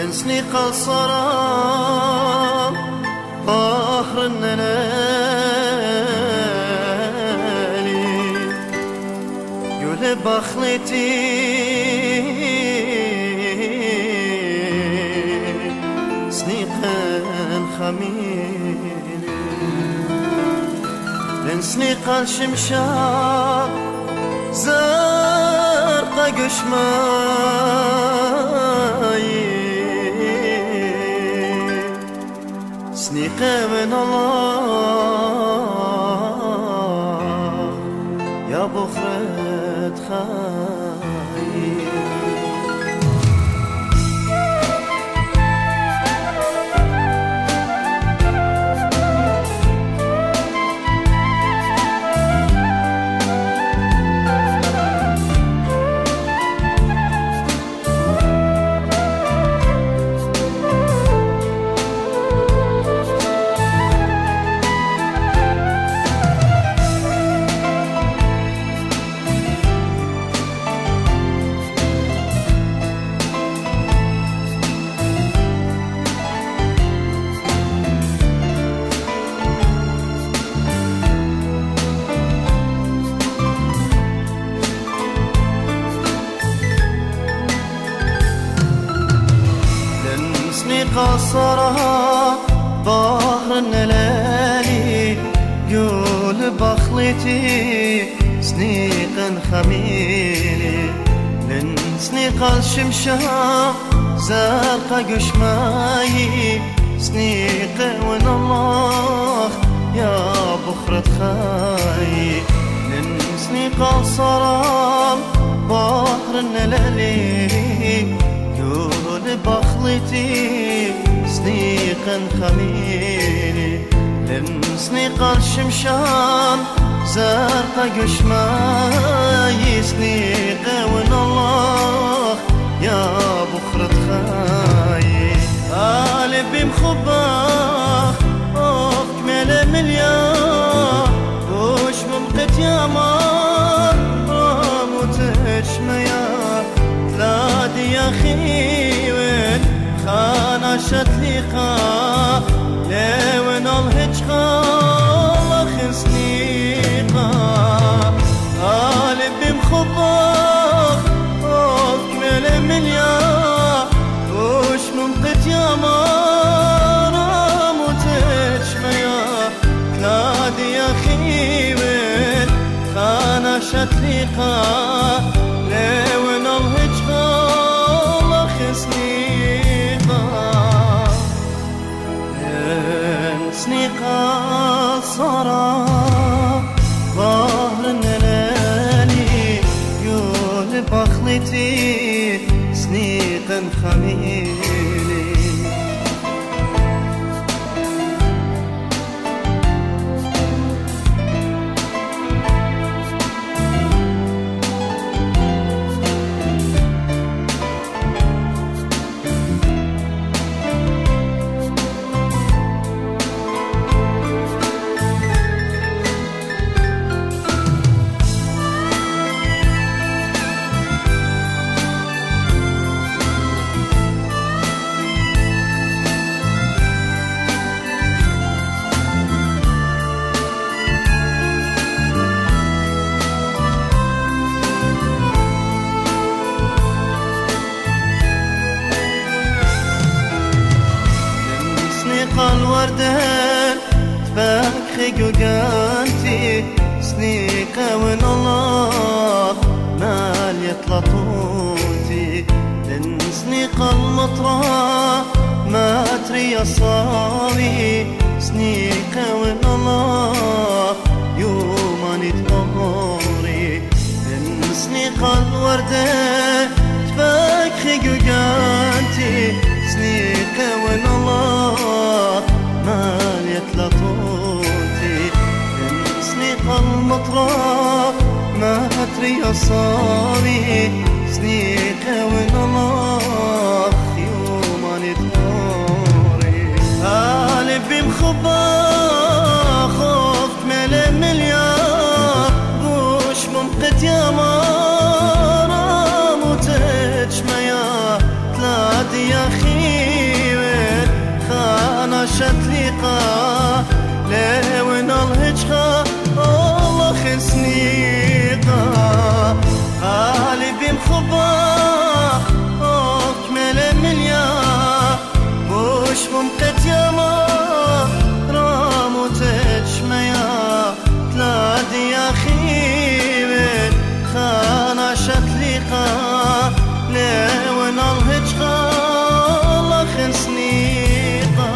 سنيق الصرام بحر النلالي يقول بخلتي سنيق الخميل سنيق الشمشاق زرق قشماي سنيق من الله يا بخرة خايل قصرها بحر النلالي قول بخلتي سنيق خميلي لن سنيق الشمشاق زرق قشماي سنيق ون الله يا بخرة خاي لن سنيق الصرام بحر النلالي قول بخلتي سنيق خميلي لن سنيق الشمشان زرق قشماي سنيق ون الله يا بخرة خاي قلبي مخباخ أكمل مليار وش ممقت يا مار راموتش ميار تلادي يا خيوين خانا شتليقا لون الهجخا خسنيقا قلبي مخباخ أكمل مليار وش ممقت يا مارا موتش ميار تلادي يا خيوين خانا شتليقا لون الهجخا خسنيقا سنيق الصرا ظهر النلالي يقول بخلتي سنيق خميلي الوردان تباكي قوقانتي سنيق ون الله مال يطلطوتي لن سنيق المطرة ما تري صاري سنيق ون الله يوماني تموري لن سنيق الوردان تباكي قوقانتي سنيق ون الله مال يتلطوتي سنيق المطرة ما تري صاري سنيق ون الله يوماني تموري قلبي مخباخ خفت ملا مليار وش ممقت يا مارا موتش ميا تلادي يا خي عاشت لقا لون الهجخة الله خسنيقا قلبي مخبا أكمل مليا بوش ممقت ياما رامو تجميا تلادي يا خيبت خان عاشت لقا لون الهجخة الله خسنيقا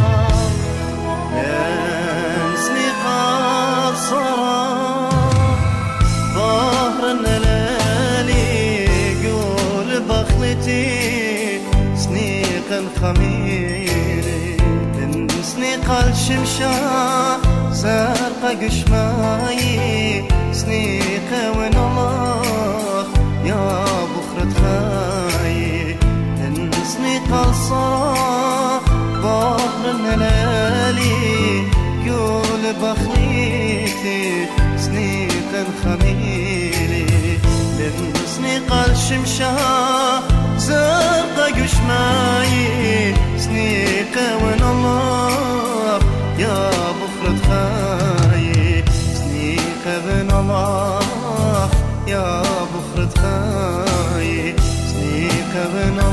سنيق الخميري سنيق الشمشة زرقا قشماي سنيق وين الله يا بخرة خاي سنيق الصرا بحر النلالي قول بخليتي سنيق الخميري سنيق الشمشة زرقا قشماي سنيق وين الله يا بخرة خاي سنيق وين الله يا بخرة خاي سنيق وين